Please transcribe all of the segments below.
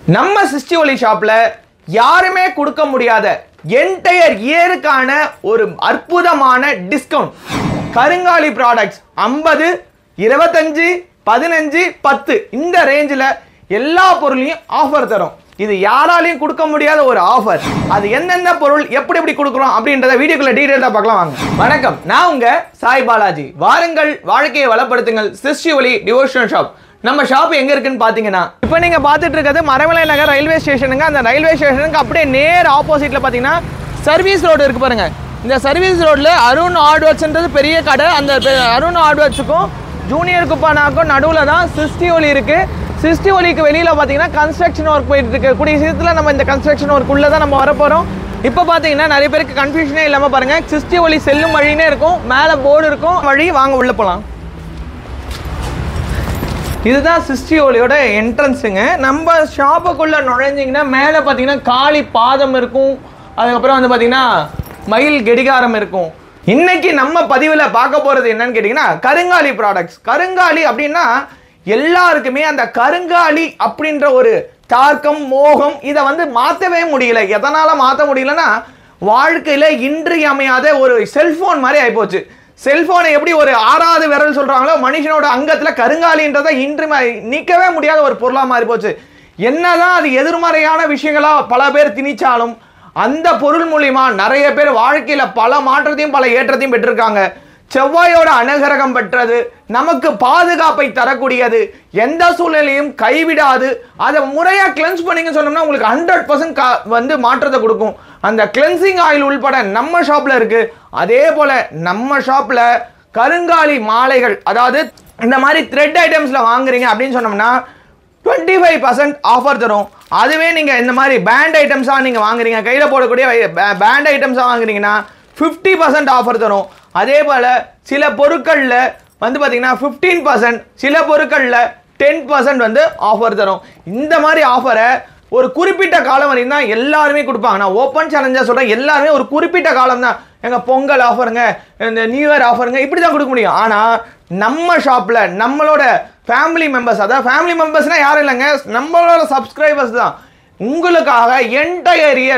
நம்ம சிஸ்டி ஒலி ஷாப்ல யாருமே கொடுக்க முடியாத என்டையர் இயருக்கான ஒரு அற்புதமான டிஸ்கவுண்ட். கருங்காலி ப்ராடக்ட்ஸ் 50, 25, 15, 10 இந்த ரேஞ்சில் எல்லா பொருளையும் ஆஃபர் தரும். இது யாராலையும் கொடுக்க முடியாத ஒரு ஆஃபர். அது எந்தெந்த பொருள் எப்படி கொடுக்குறோம் அப்படின்றத வீடியோக்குள்ள டீடைலா பார்க்கலாம் வாங்க. வணக்கம், நான் உங்க சாய் பாலாஜி. வாருங்கள், வாழ்க்கையை வளப்படுத்துங்கள். சிஸ்டி ஒலி டிவோஷனல் ஷாப். நம்ம ஷாப் எங்க இருக்குன்னு பாத்தீங்கன்னா, இப்போ நீங்க பாத்துட்டு இருக்கிறது மரமலை நகர் ரயில்வே ஸ்டேஷனுங்க. அந்த ரயில்வே ஸ்டேஷனுக்கு அப்படியே நேர் ஆப்போசிட்ல பாத்தீங்கன்னா சர்வீஸ் ரோடு இருக்கு பாருங்க. இந்த சர்வீஸ் ரோட்ல அருண் ஹார்ட்வேர்ஸ்ன்றது பெரிய கடை. அந்த அருண் ஹார்ட்வேர்ஸுக்கும் ஜூனியர் குப்பானாக்கும் நடுவில் தான் சிஸ்டி ஒலி இருக்கு. சிஸ்டி ஒலிக்கு வெளியில பாத்தீங்கன்னா கன்ஸ்ட்ரக்ஷன் ஒர்க் போயிட்டு இருக்கு. கூடிய சீக்கிரத்தில் நம்ம இந்த கன்ஸ்ட்ரக்ஷன் ஒர்க் உள்ள தான் நம்ம வரப்போறோம். இப்போ பாத்தீங்கன்னா நிறைய பேருக்கு கன்ஃபியூஷனே இல்லாம பாருங்க, சிஸ்டி ஒலி செல்லும் வழினே இருக்கும், மேலே போர்டு இருக்கும், வழி வாங்க உள்ள போலாம். இதுதான் சிஸ்டி ஒலியோட என்ட்ரன்ஸுங்க. நம்ம ஷாப்புக்குள்ள நுழைஞ்சிங்கன்னா மேலே பார்த்தீங்கன்னா காளி பாதம் இருக்கும். அதுக்கப்புறம் வந்து பார்த்தீங்கன்னா மயில் கடிகாரம் இருக்கும். இன்னைக்கு நம்ம பதிவில் பார்க்க போகிறது என்னன்னு கேட்டிங்கன்னா, கருங்காலி ப்ராடக்ட்ஸ். கருங்காலி அப்படின்னா எல்லாருக்குமே அந்த கருங்காலி அப்படின்ற ஒரு தார்க்கம், மோகம் இதை வந்து மாற்றவே முடியல. எதனால் மாற்ற முடியலன்னா, வாழ்க்கையில் இன்றியமையாத ஒரு செல்ஃபோன் மாதிரி ஆகிப்போச்சு. செல்போனை எப்படி ஒரு 6வது விரல் சொல்றாங்களோ, மனுஷனோட அங்கத்துல கருங்காலின்றதை இன்று நீக்கவே முடியாத ஒரு பொருளா மாறி போச்சு. என்னதான் அது எதிர்மறையான விஷயங்களா பல பேர் திணிச்சாலும், அந்த பொருள் மூலியமா நிறைய பேர் வாழ்க்கையில பல மாற்றத்தையும் பல ஏற்றத்தையும் பெற்றிருக்காங்க. செவ்வாயோட அனுகிரகம் பெற்றது, நமக்கு பாதுகாப்பை தரக்கூடியது, எந்த சூழ்நிலையும் கைவிடாது. அதை முறையா கிளென்ஸ் பண்ணீங்க சொன்னோம்னா உங்களுக்கு 100% வந்து மாற்றத்தை கொடுக்கும். அந்த கிளென்சிங் ஆயில் உள்பட நம்ம ஷாப்ல இருக்கு. அதே போல நம்ம ஷாப்ல கருங்காலி மாலைகள், அதாவது இந்த மாதிரி த்ரெட் ஐட்டம்ஸ்ல வாங்குறீங்க அப்படின்னு சொன்னோம்னா 25% ஆஃபர் தரும். அதுவே நீங்க இந்த மாதிரி பேண்ட் ஐட்டம்ஸா நீங்க வாங்குறீங்க, கையில போடக்கூடிய பேண்ட் ஐட்டம்ஸா வாங்குறீங்கன்னா 50% ஆஃபர் தரும். அதே போல சில பொருட்கள்ல வந்து பாத்தீங்கன்னா 15%, சில பொருட்கள்ல 10% வந்து ஆஃபர் தரும். இந்த மாதிரி ஆஃபரை ஒரு குறிப்பிட்ட காலம் வரையும் தான் எல்லாருமே கொடுப்பாங்க. நான் ஓப்பன் சேலஞ்சா சொல்றேன், எல்லாருமே ஒரு குறிப்பிட்ட காலம் தான். எங்க பொங்கல் ஆஃபருங்க, இந்த நியூ இயர் ஆஃபருங்க, இப்படி தான் கொடுக்க முடியும். ஆனா நம்ம ஷாப்ல நம்மளோட ஃபேமிலி மெம்பர்ஸ், அதாவது ஃபேமிலி மெம்பர்ஸ்னா யாரும் இல்லைங்க, நம்மளோட சப்ஸ்கிரைபர்ஸ் தான். உங்களுக்காக என்டையர் இயர்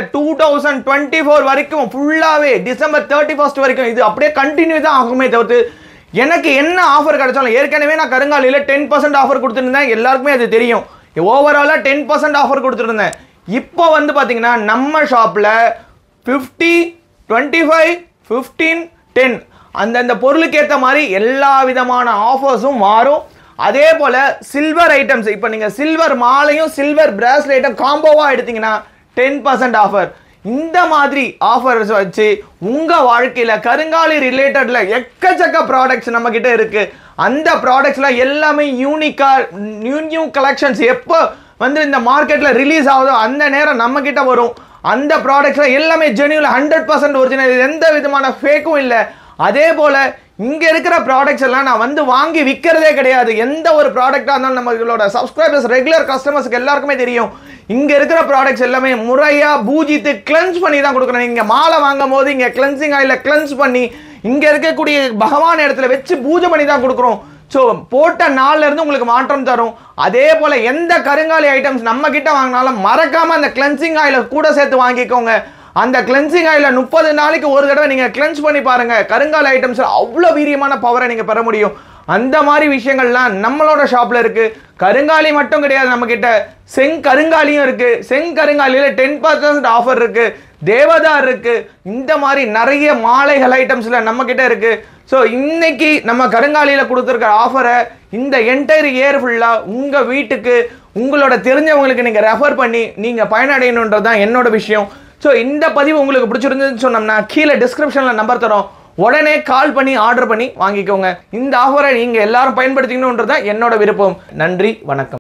2024 வரைக்கும் ஃபுல்லாவே டிசம்பர் 31 வரைக்கும் இது அப்படியே கண்டினியூ தான் ஆகுமே தவிர்த்து எனக்கு என்ன ஆஃபர் கிடைச்சாலும், ஏற்கனவே நான் கருங்காலியில் 10% ஆஃபர் கொடுத்துருந்தேன், எல்லாருக்குமே அது தெரியும். ஓவராலாக 10% ஆஃபர் கொடுத்துருந்தேன். இப்போ வந்து பார்த்தீங்கன்னா நம்ம ஷாப்பில் 50, 25, 15, 10 அந்தந்த பொருளுக்கு ஏற்ற மாதிரி எல்லா விதமான ஆஃபர்ஸும் மாறும். அதே போல் சில்வர் ஐட்டம்ஸ், இப்போ நீங்கள் சில்வர் மாலையும் சில்வர் பிராஸ்லெட்டும் காம்போவாக எடுத்தீங்கன்னா 10% ஆஃபர். இந்த மாதிரி ஆஃபர்ஸ் வச்சு உங்கள் வாழ்க்கையில் கருங்காலி ரிலேட்டடில் எக்கச்சக்க ப்ராடக்ட்ஸ் நம்மக்கிட்ட இருக்குது. அந்த ப்ராடக்ட்ஸ்லாம் எல்லாமே யூனிக்காக நியூ கலெக்ஷன்ஸ் எப்போ வந்து இந்த மார்க்கெட்டில் ரிலீஸ் ஆகுதோ அந்த நேரம் நம்மக்கிட்ட வரும். அந்த ப்ராடக்ட்ஸ்லாம் எல்லாமே ஜென்யூனில் 100% ஒரிஜினல், எந்த விதமான ஃபேக்கும் இல்லை. அதே போல் இங்கே இருக்கிற ப்ராடக்ட்ஸ் எல்லாம் நான் வந்து வாங்கி விற்கிறதே கிடையாது. எந்த ஒரு ப்ராடக்டாக இருந்தாலும் நம்மளோட சப்ஸ்கிரைபர்ஸ், ரெகுலர் கஸ்டமர்ஸ்க்கு எல்லாருக்குமே தெரியும். இங்கே இருக்கிற ப்ராடக்ட்ஸ் எல்லாமே முறையாக பூஜித்து கிளென்ஸ் பண்ணி தான் கொடுக்குறேன். இங்கே மாலை வாங்கும் போது இங்கே கிளென்சிங் ஆயிலில் கிளென்ஸ் பண்ணி இங்கே இருக்கக்கூடிய பகவான் இடத்துல வச்சு பூஜை பண்ணி தான் கொடுக்குறோம். ஸோ போட்ட நாள்ல இருந்து உங்களுக்கு மாற்றம் தரும். அதே போல் எந்த கருங்காலி ஐட்டம்ஸ் நம்ம கிட்ட வாங்கினாலும் மறக்காமல் அந்த கிளென்சிங் ஆயிலை கூட சேர்த்து வாங்கிக்கோங்க. அந்த கிளென்சிங் ஆயில 30 நாளைக்கு ஒரு தடவை நீங்க கிளென்ஸ் பண்ணி பாருங்க. கருங்காலி ஐட்டம்ஸ் அவ்வளோ வீரியமான பவரை நீங்க பெற முடியும். அந்த மாதிரி விஷயங்கள்லாம் நம்மளோட ஷாப்ல இருக்கு. கருங்காலி மட்டும் கிடையாது, நம்ம கிட்ட செங்கருங்காலியும் இருக்கு. செங்கருங்காலியில 10% ஆஃபர் இருக்கு, தேவதார் இருக்கு. இந்த மாதிரி நிறைய மாலைகள் ஐட்டம்ஸ்ல நம்ம கிட்ட இருக்கு. ஸோ இன்னைக்கு நம்ம கருங்காலியில கொடுத்துருக்க ஆஃபரை இந்த என்டையர் இயர் ஃபுல்லா உங்க வீட்டுக்கு உங்களோட தெரிஞ்சவங்களுக்கு நீங்க ரெஃபர் பண்ணி நீங்க பயனடையணுன்றது தான் என்னோட விஷயம். ஸோ இந்த பதிவு உங்களுக்கு பிடிச்சிருந்துன்னு சொன்னோம்னா கீழே டிஸ்கிரிப்ஷனில் நம்பர் தரோம், உடனே கால் பண்ணி ஆர்டர் பண்ணி வாங்கிக்கோங்க. இந்த ஆஃபரை நீங்கள் எல்லாரும் பயன்படுத்திக்கணுன்றது தான் என்னோட விருப்பம். நன்றி, வணக்கம்.